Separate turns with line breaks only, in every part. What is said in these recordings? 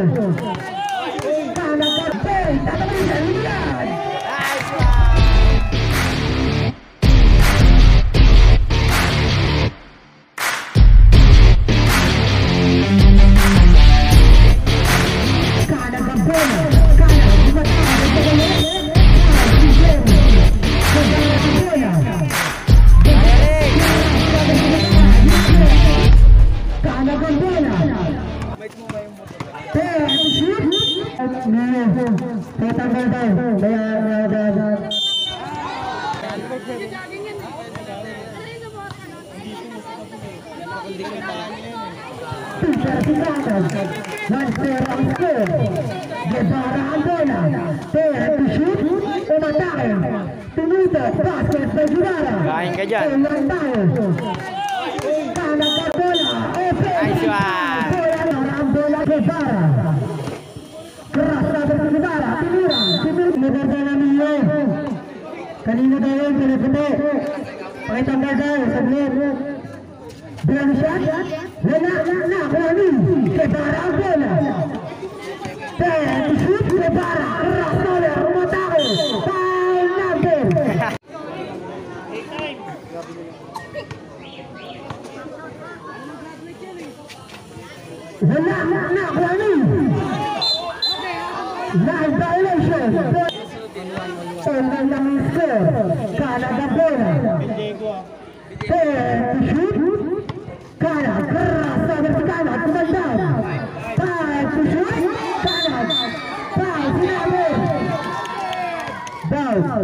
Kanan Kapten, tatapin sa liyan. Kanan Kapten, kanan Kapten,
Kain ka dyan. Nice one.
Kanina daw yun, pinagpunta. Pakitanda daw, saglit. Bilang siya? Wala, kuhanin. Kebara ang bola. Shoot, Kebara. Rasoler, umatake. Foul number. Wala, kuhanin. Line violation. Lang score. Canada bola. Shoot. Kanan, keras sahabat ke kanan, kembali. Baik, shoot. Kanan. Baik, Sinabur. Baik.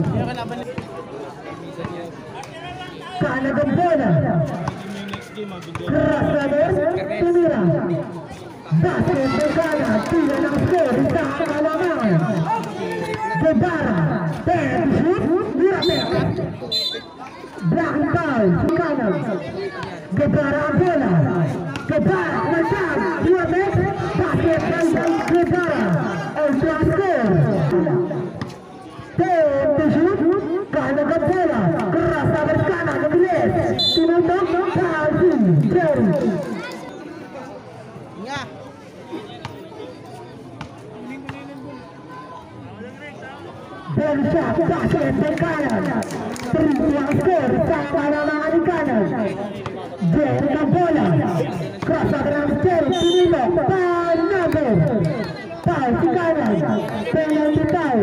Canada bola. Keras sahabat, Tumira. Basket ke kanan, tidak lang score. Ditahan alamangan. Gebara. Shoot. Dirapek. Belakang foul, kanan. Gebara bola. Gebara menang. 2 match. Basket Gebara. Ultra score. Shoot. Kanan ke bola. Keras sahabat kanan. Gelis. Tinutup. Foul. Jerry. Benshak, basket ke kanan. Yang skor, sama alamangan di kanan. Jerry ke bola. Cross dalam Jerry, Tinino. Foul number. Foul di kanan. Penalty foul.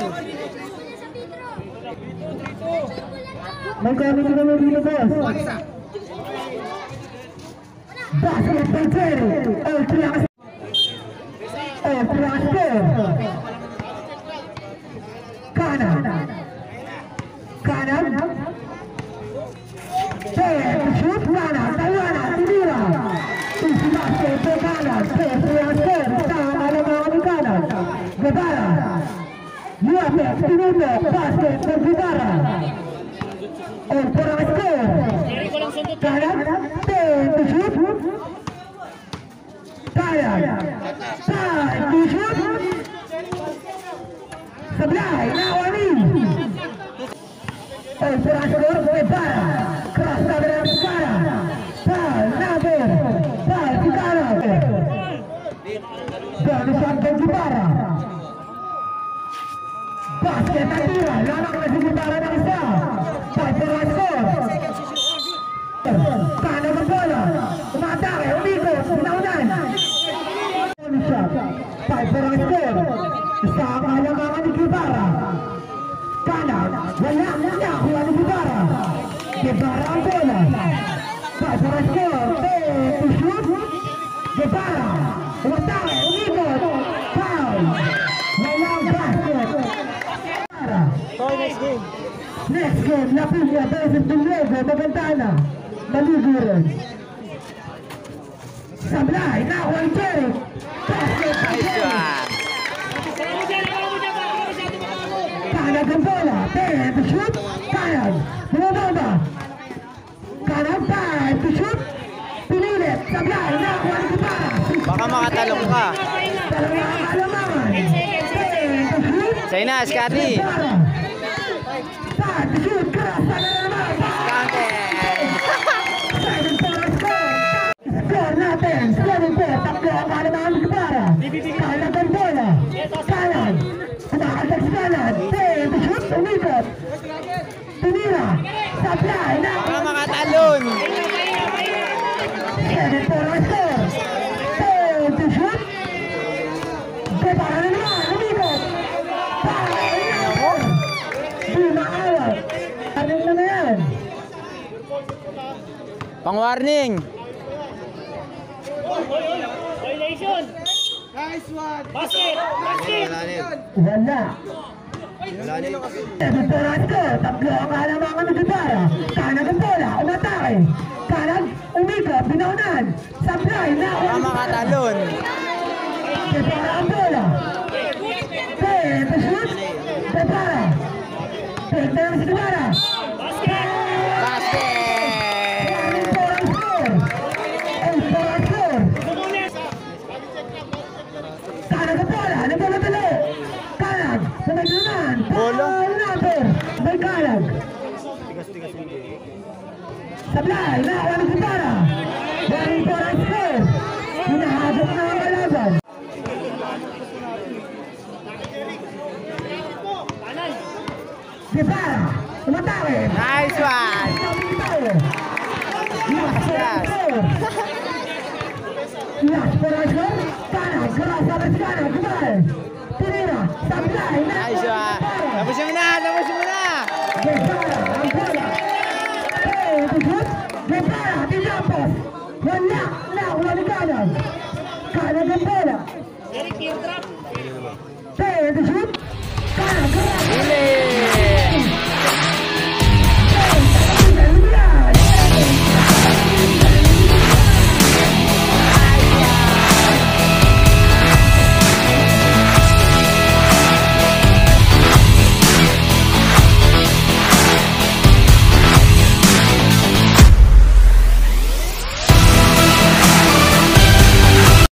Mengkami tidak begini bos. Basket ke Jerry. Ultra skor. Kanan. Shoot kanan. Tawana. Tinira. Isi basket ke kanan. Yang skor. Sama alamangan di kanan. Gebara. Yuafek. Tinino. Basket ke Gebara. Ultra skor. Kanan. Shoot. Kanan. Shoot. Sebelah Nawani. Ultra skor Gebara. Keras dalam sekarang. Foul number. Foul di kanan. Dari sampai Gebara. Basket Tira. Lanak lagi Gebara yang sah. Ultra skor. Kanan ke bola. Matare. Umigo. Naunan. Ultra skor. Sama alamangan di Gebara. Kanan. Wala kuha ni Gebara. Gebara ang bola. Ultra skor. Shoot. Gebara. Umatake. Umikot. Foul. Walang basket. Next game. Lapilya versus Dunego. Magandana. Maliguran. Sablay. Nakuha ni Jerry. Basket. Kanan ke bola. Shoot. Kanan. Bumaba. Kanan. Shoot. Pinilit. Sablay. Nakuha ni Gebara.
Baka makatalong ka.
Dalawang alamangan.
Sa'yo na, Scotty.
Shoot. Keras.
Kante.
Skor natin. Skor natin. Tatlo ang alamangan ni Gebara. Sablay na.
Baka makatalon.
7-4 ang score. To shoot. Prepara na naman. Umikot. Di maawat. Ano na yan?
Pang warning.
Violation! Nice one! Basket! Basket!
Wala. 7-4 ang score. Tatlo ang kalamangan ng Gibara. Kanag ang bola. Umatake. Kanag. Umikot. Binaunan. Sablay na.
Baka makatalon.
Prepara ang bola. To shoot. Prepara. Pwede na si Gibara.
Basket!
Kanag ang bola. Ano bola talo? Kanag. Sa may naman.
Bola?
Number. May kanag. Sablay. Nakawa ng Gibara. 1-4 ang score. Hinahabot na ang kalaban. Gibara. Umatake.
Nice one.
Last for a score. Kanag. Karasa ng kanag. Gibara. Tinira. Sablay.
Nice one. Tapusin mo na. Tapusin mo na.
Gibara. Ang bola. Gibara. Tinapos. Wala. Nakuha ni kanag. Kanag ang bola.
Eric, teardrop!